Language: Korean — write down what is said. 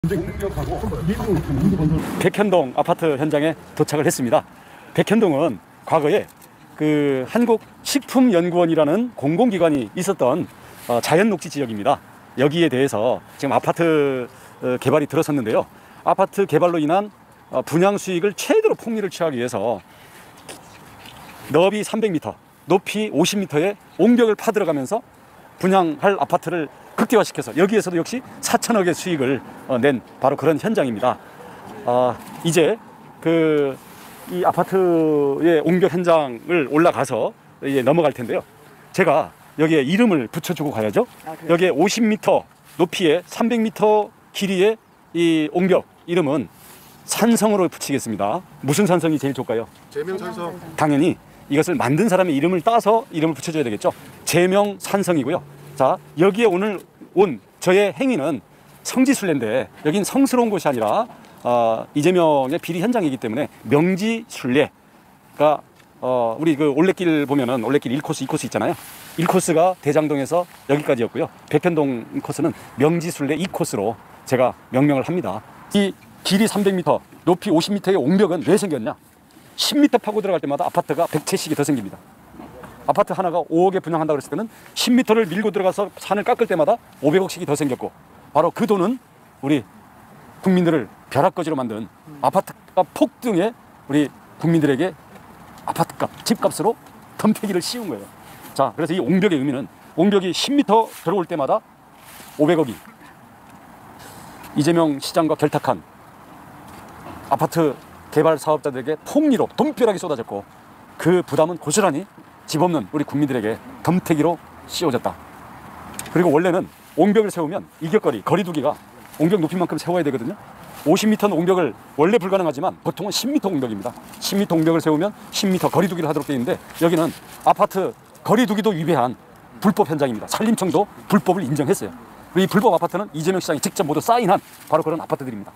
백현동 아파트 현장에 도착을 했습니다. 백현동은 과거에 그 한국식품연구원이라는 공공기관이 있었던 자연녹지 지역입니다. 여기에 대해서 지금 아파트 개발이 들어섰는데요. 아파트 개발로 인한 분양 수익을 최대로 폭리를 취하기 위해서 너비 300m, 높이 50m의 옹벽을 파들어가면서 분양할 아파트를 극대화시켜서 여기에서도 역시 4천억의 수익을 낸 바로 그런 현장입니다. 이제 이 아파트의 옹벽 현장을 올라가서 이제 넘어갈 텐데요. 제가 여기에 이름을 붙여주고 가야죠. 여기에 50m 높이에 300m 길이의 이 옹벽 이름은 산성으로 붙이겠습니다. 무슨 산성이 제일 좋을까요? 제명산성. 당연히 이것을 만든 사람의 이름을 따서 이름을 붙여줘야 되겠죠. 제명산성이고요. 자, 여기에 오늘 온 저의 행위는 성지순례인데 여긴 성스러운 곳이 아니라 이재명의 비리 현장이기 때문에 명지순례가 우리 그 올레길 보면은 올레길 1코스, 2코스 있잖아요. 1코스가 대장동에서 여기까지였고요. 백현동 코스는 명지순례 2코스로 제가 명명을 합니다. 이 길이 300m, 높이 50m의 옹벽은 왜 생겼냐? 10m 파고 들어갈 때마다 아파트가 100채씩이 더 생깁니다. 아파트 하나가 5억에 분양한다고 했을 때는 10m를 밀고 들어가서 산을 깎을 때마다 500억씩이 더 생겼고, 바로 그 돈은 우리 국민들을 벼락거지로 만든 아파트값 폭등에 우리 국민들에게 아파트값, 집값으로 덤태기를 씌운 거예요. 자, 그래서 이 옹벽의 의미는 옹벽이 10m 들어올 때마다 500억이 이재명 시장과 결탁한 아파트 개발 사업자들에게 폭리로 돈벼락이 쏟아졌고, 그 부담은 고스란히 집 없는 우리 국민들에게 덤태기로 씌워졌다. 그리고 원래는 옹벽을 세우면 이격거리, 거리두기가 옹벽 높이만큼 세워야 되거든요. 50m 옹벽을 원래 불가능하지만 보통은 10m 옹벽입니다. 10m 옹벽을 세우면 10m 거리두기를 하도록 되어 있는데, 여기는 아파트 거리두기도 위배한 불법 현장입니다. 산림청도 불법을 인정했어요. 이 불법 아파트는 이재명 시장이 직접 모두 사인한 바로 그런 아파트들입니다.